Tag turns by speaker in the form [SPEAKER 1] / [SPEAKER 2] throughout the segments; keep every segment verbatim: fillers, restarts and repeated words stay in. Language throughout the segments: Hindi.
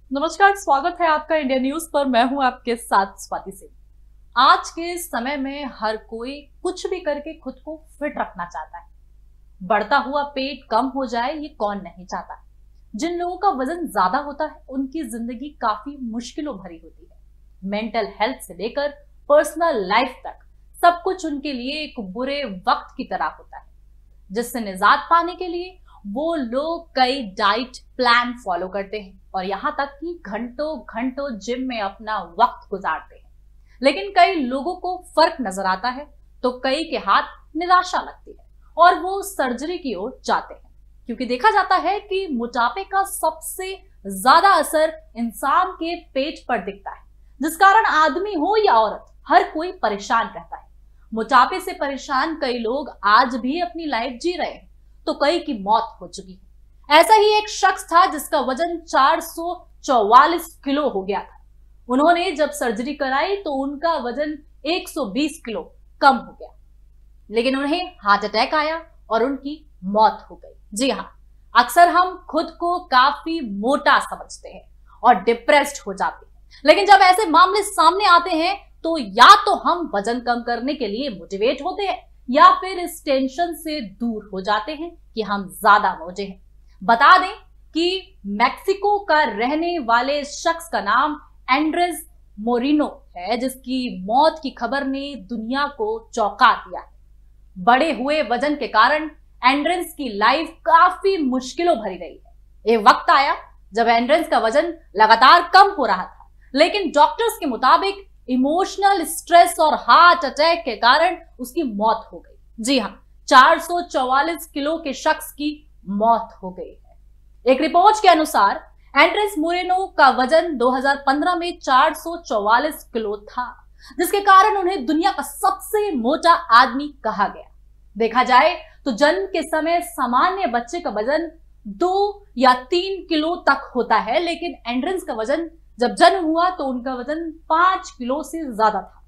[SPEAKER 1] नमस्कार, स्वागत है आपका इंडिया न्यूज पर। मैं हूं आपके साथ स्वाति सिंह। आज के समय में हर कोई कुछ भी करके खुद को फिट रखना चाहता है। बढ़ता हुआ पेट कम हो जाए ये कौन नहीं चाहता। जिन लोगों का वजन ज्यादा होता है उनकी जिंदगी काफी मुश्किलों भरी होती है। मेंटल हेल्थ से लेकर पर्सनल लाइफ तक सब कुछ उनके लिए एक बुरे वक्त की तरह होता है, जिससे निजात पाने के लिए वो लोग कई डाइट प्लान फॉलो करते हैं और यहाँ तक कि घंटों घंटों जिम में अपना वक्त गुजारते हैं। लेकिन कई लोगों को फर्क नजर आता है तो कई के हाथ निराशा लगती है और वो सर्जरी की ओर जाते हैं, क्योंकि देखा जाता है कि मोटापे का सबसे ज्यादा असर इंसान के पेट पर दिखता है, जिस कारण आदमी हो या औरत हर कोई परेशान रहता है। मोटापे से परेशान कई लोग आज भी अपनी लाइफ जी रहे हैं तो कई की मौत हो चुकी है। ऐसा ही एक शख्स था जिसका वजन चार सौ चौवालीस किलो हो गया था। उन्होंने जब सर्जरी कराई तो उनका वजन एक सौ बीस किलो कम हो गया, लेकिन उन्हें हार्ट अटैक आया और उनकी मौत हो गई। जी हाँ, अक्सर हम खुद को काफी मोटा समझते हैं और डिप्रेस्ड हो जाते हैं, लेकिन जब ऐसे मामले सामने आते हैं तो या तो हम वजन कम करने के लिए मोटिवेट होते हैं या फिर इस टेंशन से दूर हो जाते हैं कि हम ज्यादा मोटे हैं। बता दें कि मैक्सिको का रहने वाले शख्स का नाम एंड्रेस मोरिनो है, जिसकी मौत की खबर ने दुनिया को चौंका दिया है। बढ़े हुए वजन के कारण एंड्रेस की लाइफ काफी मुश्किलों भरी रही है। एक वक्त आया जब एंड्रेस का वजन लगातार कम हो रहा था, लेकिन डॉक्टर्स के मुताबिक इमोशनल स्ट्रेस और हार्ट अटैक के कारण उसकी मौत हो गई। जी हाँ, चार सौ चौवालीस किलो के शख्स की मौत हो गई है। एक रिपोर्ट के अनुसार एंड्रेस मोरेनो का वजन दो हज़ार पंद्रह में चार सौ चौवालीस किलो था, जिसके कारण उन्हें दुनिया का सबसे मोटा आदमी कहा गया। देखा जाए तो जन्म के समय सामान्य बच्चे का वजन दो या तीन किलो तक होता है, लेकिन एंड्रेस का वजन जब जन्म हुआ तो उनका वजन पांच किलो से ज्यादा था।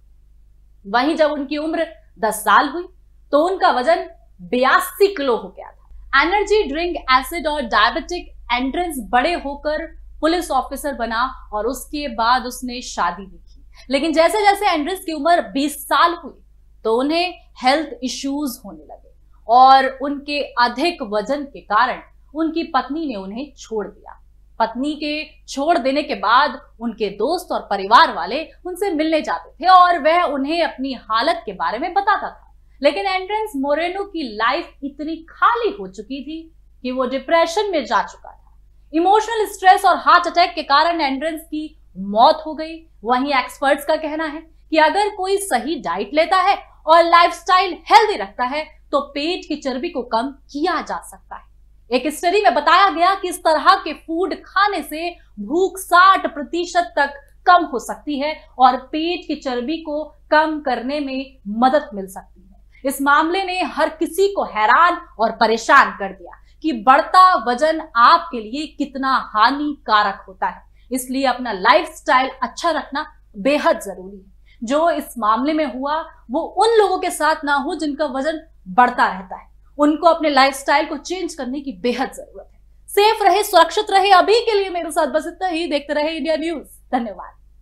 [SPEAKER 1] वहीं जब उनकी उम्र दस साल हुई तो उनका वजन बयासी किलो हो गया था। एनर्जी ड्रिंक, एसिड और डायबिटिक एंड्रेस बड़े होकर पुलिस ऑफिसर बना और उसके बाद उसने शादी भी की। लेकिन जैसे जैसे एंड्रेस की उम्र बीस साल हुई तो उन्हें हेल्थ इश्यूज होने लगे और उनके अधिक वजन के कारण उनकी पत्नी ने उन्हें छोड़ दिया। पत्नी के छोड़ देने के बाद उनके दोस्त और परिवार वाले उनसे मिलने जाते थे और वह उन्हें अपनी हालत के बारे में बताता था। लेकिन एंड्रेस मोरेनो की लाइफ इतनी खाली हो चुकी थी कि वो डिप्रेशन में जा चुका था। इमोशनल स्ट्रेस और हार्ट अटैक के कारण एंड्रेस की मौत हो गई। वहीं एक्सपर्ट्स का कहना है कि अगर कोई सही डाइट लेता है और लाइफस्टाइल हेल्दी रखता है तो पेट की चर्बी को कम किया जा सकता है। एक स्टडी में बताया गया कि इस तरह के फूड खाने से भूख साठ प्रतिशत तक कम हो सकती है और पेट की चर्बी को कम करने में मदद मिल सकती है। इस मामले ने हर किसी को हैरान और परेशान कर दिया कि बढ़ता वजन आपके लिए कितना हानिकारक होता है। इसलिए अपना लाइफस्टाइल अच्छा रखना बेहद जरूरी है। जो इस मामले में हुआ वो उन लोगों के साथ ना हो जिनका वजन बढ़ता रहता है। उनको अपने लाइफस्टाइल को चेंज करने की बेहद जरूरत है। सेफ रहे, सुरक्षित रहे। अभी के लिए मेरे साथ बस इतना ही। देखते रहे इंडिया न्यूज। धन्यवाद।